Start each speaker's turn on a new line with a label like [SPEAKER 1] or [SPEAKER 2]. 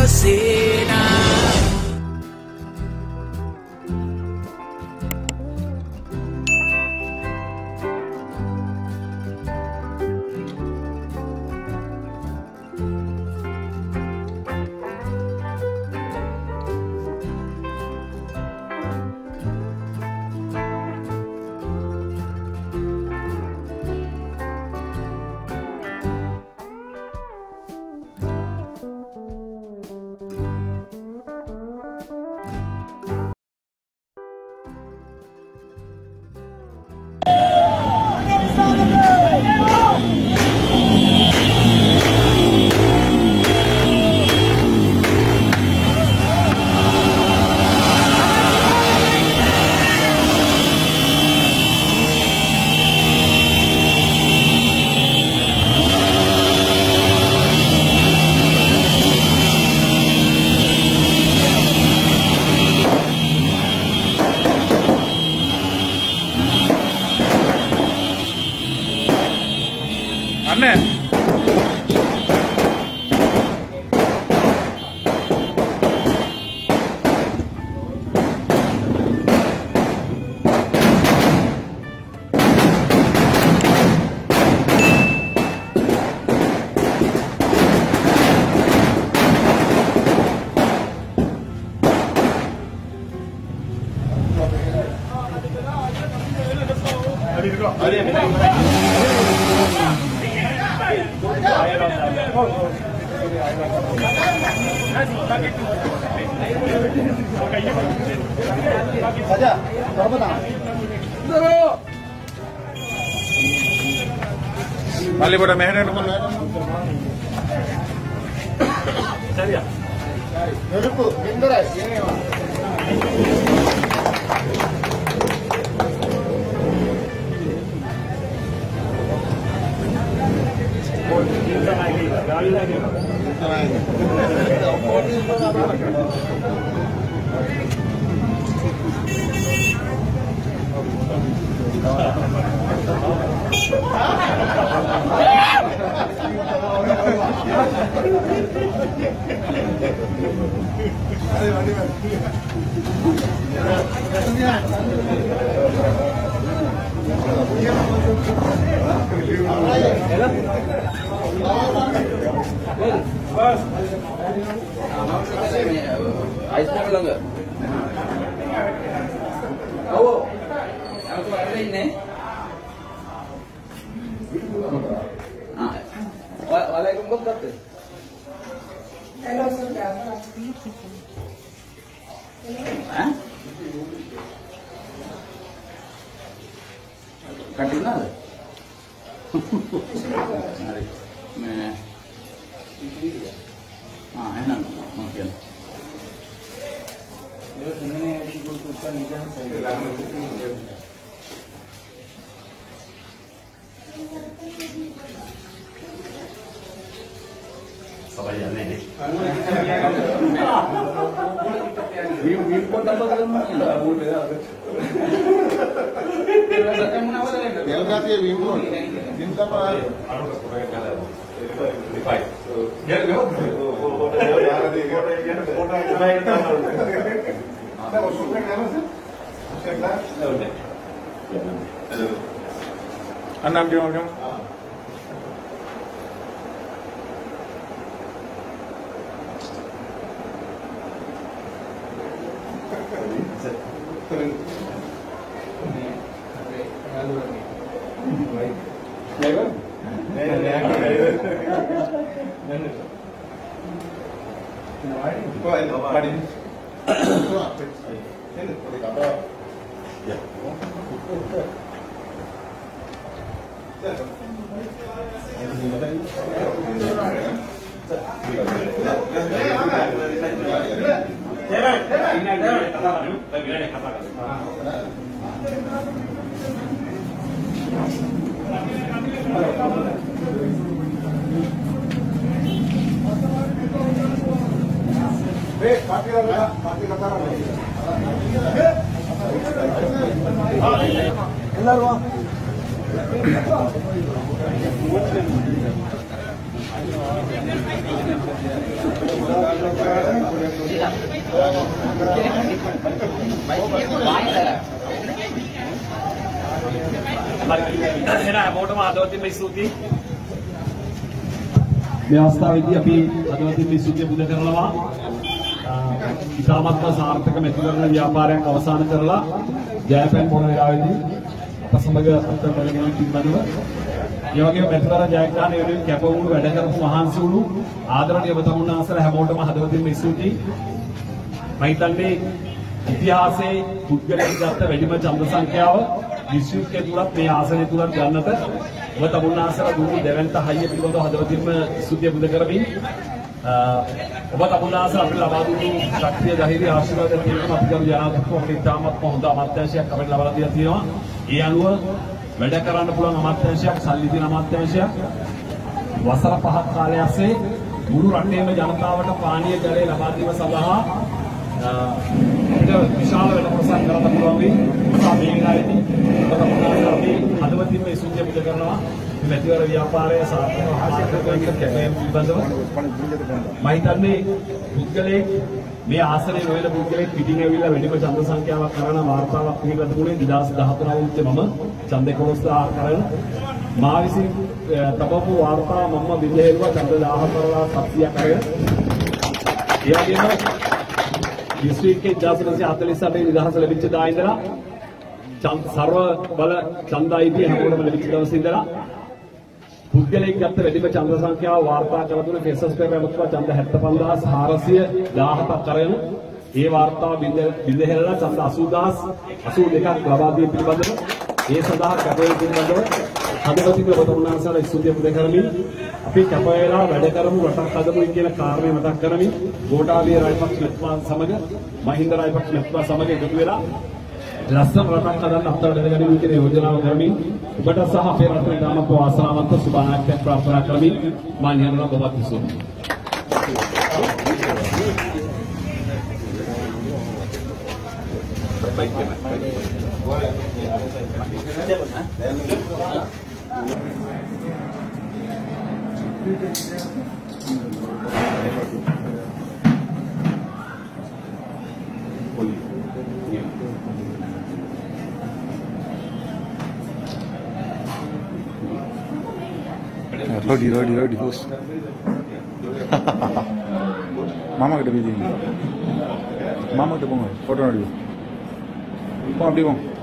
[SPEAKER 1] सेना।
[SPEAKER 2] Balik pada meher teman. Cari ya. Duduk, pintar ya. Ini Pak. गाड़ी लगे
[SPEAKER 3] Ais nak bilang enggak? Oh, aku ada ini. Waalaikumsalam. Hello, saudara. Hah? Kantina ada? Nah. Enak mungkin.
[SPEAKER 2] Enam dia orang. Hello.
[SPEAKER 1] මේ අවස්ථාවේදී අපි අදවතින් මේ සුද්ධිය පුද කරනවා. ඉතාමත්ම සාර්ථක මෙතුගරණ ව්‍යාපාරයක් අවසන් කරලා ජයපැන් පොර වේලාවේදී අප සමග අත්දැකීම් පිළිබඳව ඒ වගේම මෙතුගරණ ජයග්‍රහණය වෙනුවෙන් කැප වුණු වැඩ කරපු මහන්සි වුණු ආදරණීය බතමුන්නාසල හැමෝටම හදවතින් මේ ස්තුතියි. මම හිතන්නේ ඉතිහාසයේ පුද්ගලයන් ගත්ත වැඩිම ඡන්ද සංඛ්‍යාව විශ්වවිද්‍යාලය තුලත් මේ ආසනය තුලත් ගන්නට ඔබ දුන්නු දෙවන්ත හයිය පිළිබඳව හදවතින්ම ස්තුතිය පුද කරමින් ඔබ තමුන්නාසල අපිට ලබා දුන්නු ශක්තිය ධෛර්ය ආශිර්වාද දෙකම අපි කරු ජනාධිපතිතුමා අපිට ඉතාමත් හොඳ අමාත්‍යාංශයක් අපිට ලබා දීලා තියෙනවා. ඒ අනුව වැඩ කරන්න පුළුවන් අමාත්‍යාංශයක් සල්ලි දින අමාත්‍යාංශයක් වසර 5ක් කාලයක් ඇස්සේ මුළු රටේම ජනතාවට පානීය ජලය ලබා දීම සඳහා විශාල වැඩ කොටසක් කරන්න පුළුවන් වෙයි. මේ වෙලාවේදී ඔබ තමුන්නාසල අපි හදවතින්ම මේ සුද්ධිය පුද කරනවා. මෙතිවර ව්‍යාපාරය සාර්ථකව කැපවීම පිළිබඳව මම හිතන්නේ පුද්ගලයෙක් මේ ආසනයේ නොවන පුද්ගලයෙක් පිටින් ඇවිල්ලා වැඩිම ඡන්ද සංඛ්‍යාවක් කරන වාර්තාවක් පිළිබඳුනේ 2014 අවුරුද්දේ මම ඡන්ද 11 කරන මා විසින් තබපු වාර්තා මම බිඳෙල්වා ඡන්ද 14 කරගෙන ඒ වගේම දිස්ත්‍රික්කයේ 1948 නිදහස ලැබිච්ච දා ඉඳලා සර්ව බල ඡන්දයිතිය හැමෝටම ලැබිච්ච දවසේ ඉඳලා පුද්ගලයෙක් ගත්ත වැඩිම ඡන්ද සංඛ්‍යාව වාර්තා කළ දුන්නේ ෆෙසස් පෙරමුත්වා ඡන්ද 75417ක් කරගෙන ඒ වාර්තාව බිඳහෙළලා ඡන්ද 80082ක් ලබා දී පිළිබඳව ඒ සඳහා කැපවීම පිළිබඳව හදවතින් ඔබ තමුන්නාසල ස්තුතිය පුද කරමින් අපි කැප වේලා වැඩ කරමු රටක් හදමු කියන කාරණය මතක් කරමින් ගෝඨාභය රාජපක්ෂ මහත්මයා සමග මහින්ද රාජපක්ෂ මහත්මයා සමග එකතු වෙලා ලස්සන රටක් හදන්න අපතට දැනගනිමු කියන යෝජනාව කරමින් ඔබට සහ අපේ රටේ දාමත් වාසනාවන්ත සුභානායකයන් ප්‍රාර්ථනා කරමින් මා නියමන ඔබත් විසුණු.
[SPEAKER 4] Rodi host. Mama kita bikin. Mama kita bangun. Foto nanti. Kau ambil bang.